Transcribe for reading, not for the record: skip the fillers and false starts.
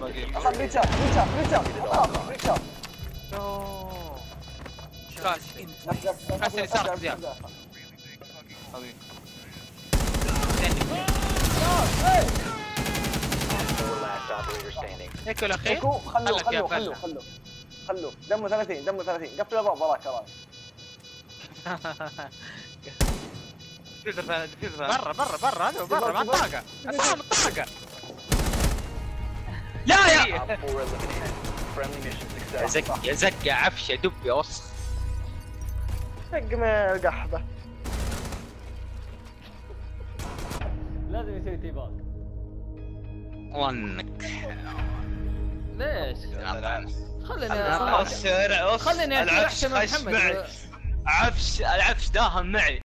اخذ ريتشارد كاس اليسار زياد حبيبي هيك الاخير خلوه دمه 30 قفل الباب وراك كمان برا هذا برا ما طاقه اسلام الطاقه يا يا زق يا عفشه دب يا وسخ دق من القحبه لازم يسوي تي باك. ونك ليش؟ خليني خليني اتوحش مع محمد. عفش داهم معي